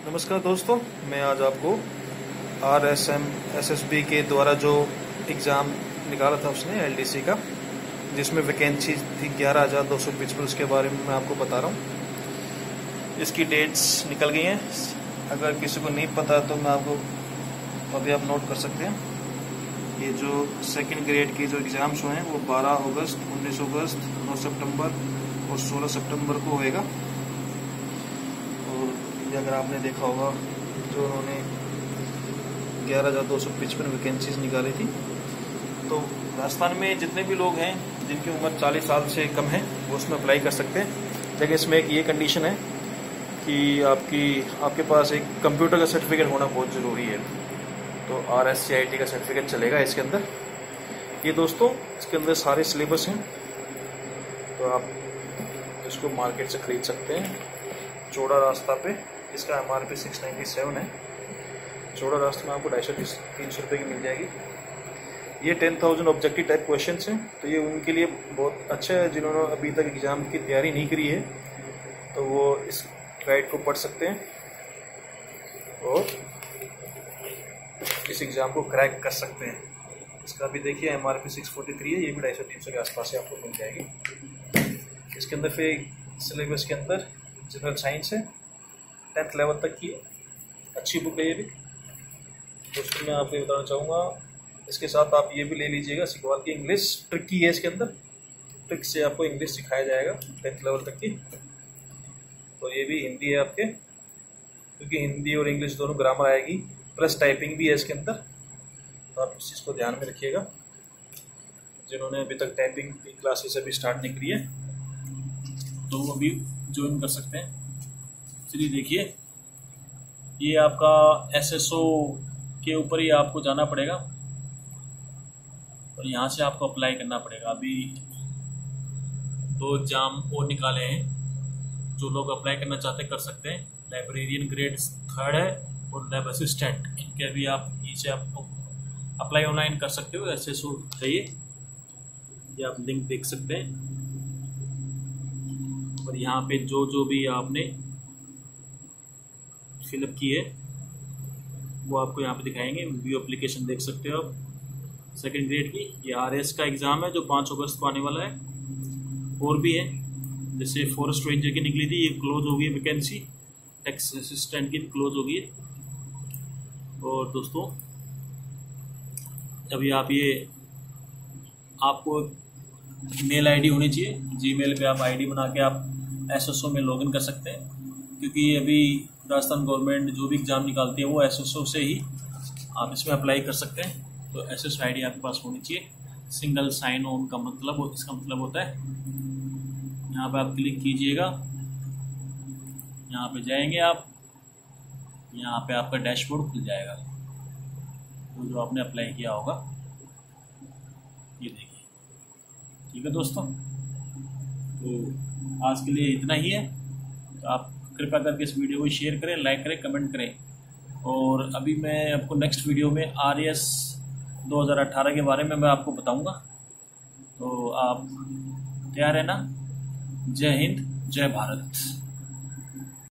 नमस्कार दोस्तों, मैं आज आपको Rsmssb के द्वारा जो एग्ज़ाम निकाला था उसने LDC का, जिसमें वैकेंसी थी 11,255, उसके बारे में मैं आपको बता रहा हूँ। इसकी डेट्स निकल गई हैं। अगर किसी को नहीं पता तो मैं आपको अभी आप नोट कर सकते हैं। ये जो सेकंड ग्रेड के जो एग्ज़ाम्स हुए हैं वो 12 अगस्त, 19 अगस्त, 9 सितंबर और 16 सितंबर को होएगा। और अगर आपने देखा होगा जो उन्होंने 11,255 वैकेंसीज निकाली थी, तो राजस्थान में जितने भी लोग हैं जिनकी उम्र 40 साल से कम है वो उसमें अप्लाई कर सकते हैं। लेकिन इसमें एक ये कंडीशन है कि आपके पास एक कंप्यूटर का सर्टिफिकेट होना बहुत ज़रूरी है। तो RSCIT का सर्टिफिकेट चलेगा इसके अंदर। ये दोस्तों इसके अंदर सारे सिलेबस हैं, तो आप इसको मार्केट से खरीद सकते हैं। चौड़ा रास्ता पे इसका MRP 697 है। चौड़ा रास्ते में आपको 250-300 रुपये की मिल जाएगी। ये 10,000 ऑब्जेक्टिव टाइप क्वेश्चन हैं, तो ये उनके लिए बहुत अच्छा है जिन्होंने अभी तक एग्ज़ाम की तैयारी नहीं करी है, तो वो इस गाइड को पढ़ सकते हैं और इस एग्ज़ाम को क्रैक कर सकते हैं। इसका भी देखिए MRP 643 है, ये भी 250-300 के आसपास से आपको मिल जाएगी। इसके अंदर फिर सिलेबस के अंदर जनरल साइंस है, 10th लेवल तक की अच्छी बुक है ये भी। दोस्तों मैं आपको बताना चाहूँगा, इसके साथ आप ये भी ले लीजिएगा सिकवाल की इंग्लिश ट्रिकी है। इसके अंदर ट्रिक से आपको इंग्लिश सिखाया जाएगा 10th लेवल तक की। तो ये भी हिंदी है आपके, क्योंकि हिंदी और इंग्लिश दोनों ग्रामर आएगी, प्लस टाइपिंग भी है इसके अंदर। तो आप इस चीज़ को ध्यान में रखिएगा। जिन्होंने अभी तक टाइपिंग की क्लासेस अभी स्टार्ट नहीं करी है तो वो अभी ज्वाइन कर सकते हैं। चलिए देखिए, ये आपका SSO के ऊपर ही आपको जाना पड़ेगा और यहाँ से आपको अप्लाई करना पड़ेगा। अभी 2 एग्ज़ाम और निकाले हैं, जो लोग अप्लाई करना चाहते कर सकते हैं। लाइब्रेरियन ग्रेड 3 है और लैब असिस्टेंट, इनके भी आप नीचे आपको अप्लाई ऑनलाइन कर सकते हो। SSO चाहिए, ये आप लिंक देख सकते हैं। और यहाँ पे जो भी आपने फिलअप की है वो आपको यहाँ पे दिखाएंगे। व्यू एप्लीकेशन देख सकते हो आप सेकंड ग्रेड की। ये RS का एग्ज़ाम है जो 5 अगस्त को आने वाला है। और भी है, जैसे फॉरेस्ट रेंजर की निकली थी, ये क्लोज हो गई वैकेंसी। टैक्स असिस्टेंट की क्लोज हो गई। और दोस्तों अभी आपको मेल आईडी होनी चाहिए। जीमेल पे आप आईडी बना के आप SSO में लॉगिन कर सकते हैं, क्योंकि अभी राजस्थान गवर्नमेंट जो भी एग्ज़ाम निकालती है वो SSO से ही आप इसमें अप्लाई कर सकते हैं। तो SSO आईडी आपके पास होनी चाहिए। सिंगल साइन ऑन का मतलब, इसका मतलब होता है, यहाँ पे आप क्लिक कीजिएगा, यहाँ पे जाएंगे आप, यहाँ पे आपका डैशबोर्ड खुल जाएगा, तो जो आपने अप्लाई किया होगा ये देखिए। ठीक है दोस्तों, तो आज के लिए इतना ही है। तो आप कृपया करके इस वीडियो को शेयर करें, लाइक करें, कमेंट करें। और अभी मैं आपको नेक्स्ट वीडियो में RS 2018 के बारे में मैं आपको बताऊंगा। तो आप तैयार है ना? जय हिंद, जय भारत।